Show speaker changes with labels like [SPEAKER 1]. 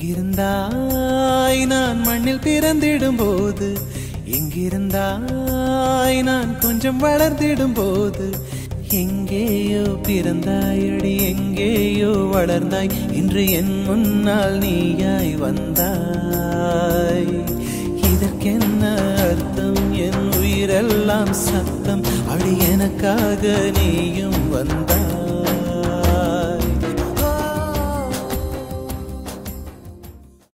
[SPEAKER 1] எங்கிருந்தாய் நான் மண்ணில் பிறந்திடும் போது, எங்கிருந்தாய் நான் கொஞ்சம் வளர்ந்திடும் போது, எங்கேயோ பிறந்தாயடி எங்கேயோ வளர்ந்தாய், இன்று என் முன்னால் நீயாய் வந்தாய். இதற்கென்ன அர்த்தம்? என் உயிரெல்லாம் சத்தம், அடி எனக்காக நீயும் வந்தாய்.